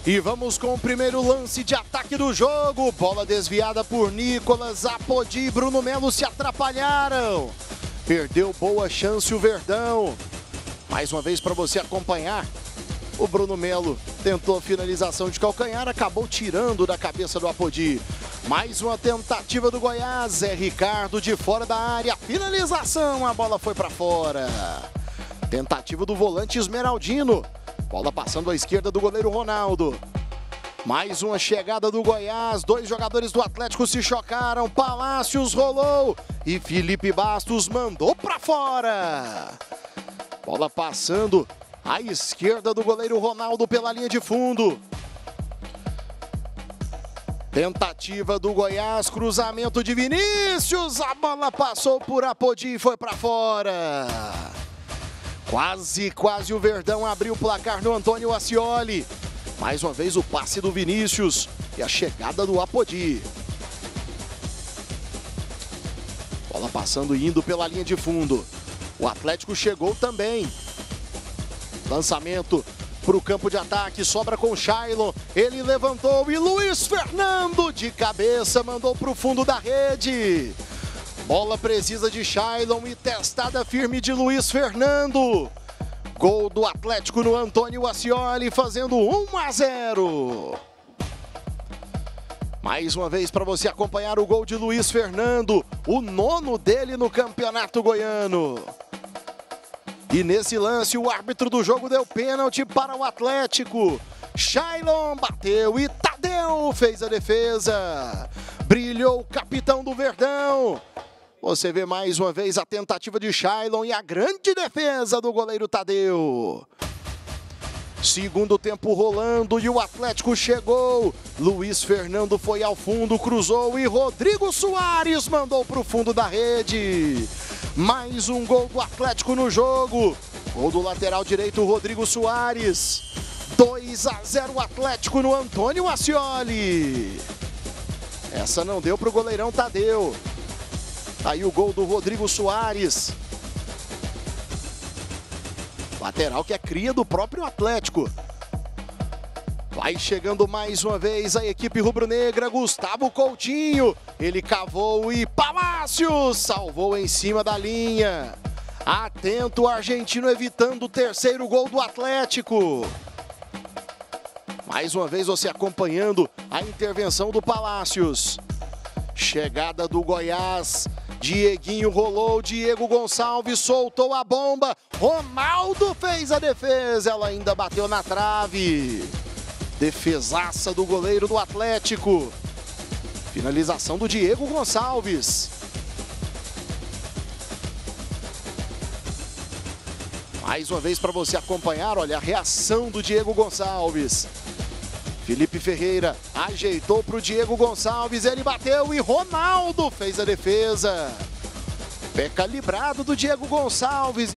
E vamos com o primeiro lance de ataque do jogo. Bola desviada por Nicolas, Apodi e Bruno Melo se atrapalharam. Perdeu boa chance o Verdão. Mais uma vez para você acompanhar. O Bruno Melo tentou a finalização de calcanhar, acabou tirando da cabeça do Apodi. Mais uma tentativa do Goiás, Zé Ricardo de fora da área. Finalização, a bola foi para fora. Tentativa do volante Esmeraldino. Bola passando à esquerda do goleiro Ronaldo. Mais uma chegada do Goiás. Dois jogadores do Atlético se chocaram. Palácios rolou. E Felipe Bastos mandou para fora. Bola passando à esquerda do goleiro Ronaldo pela linha de fundo. Tentativa do Goiás. Cruzamento de Vinícius. A bola passou por Apodi e foi para fora. Quase o Verdão abriu o placar no Antônio Ascioli. Mais uma vez o passe do Vinícius e a chegada do Apodi. Bola passando e indo pela linha de fundo. O Atlético chegou também. Lançamento para o campo de ataque, sobra com o Shailon. Ele levantou e Luiz Fernando de cabeça mandou para o fundo da rede. Bola precisa de Shailon e testada firme de Luiz Fernando. Gol do Atlético no Antônio Ascioli, fazendo 1-0. Mais uma vez para você acompanhar o gol de Luiz Fernando, o 9º dele no Campeonato Goiano. E nesse lance o árbitro do jogo deu pênalti para o Atlético. Shailon bateu e Tadeu fez a defesa. Brilhou o capitão do Verdão. Você vê mais uma vez a tentativa de Shailon e a grande defesa do goleiro Tadeu. Segundo tempo rolando e o Atlético chegou. Luiz Fernando foi ao fundo, cruzou e Rodrigo Soares mandou para o fundo da rede. Mais um gol do Atlético no jogo. Gol do lateral direito Rodrigo Soares. 2-0 Atlético no Antônio Ascioli. Essa não deu para o goleirão Tadeu. Aí o gol do Rodrigo Soares. Lateral que é cria do próprio Atlético. Vai chegando mais uma vez a equipe rubro-negra. Gustavo Coutinho. Ele cavou e Palácios salvou em cima da linha. Atento o argentino evitando o terceiro gol do Atlético. Mais uma vez você acompanhando a intervenção do Palácios. Chegada do Goiás. Dieguinho rolou, Diego Gonçalves soltou a bomba. Ronaldo fez a defesa, ela ainda bateu na trave. Defesaça do goleiro do Atlético. Finalização do Diego Gonçalves. Mais uma vez para você acompanhar, olha a reação do Diego Gonçalves. Felipe Ferreira ajeitou para o Diego Gonçalves, ele bateu e Ronaldo fez a defesa. Pé calibrado do Diego Gonçalves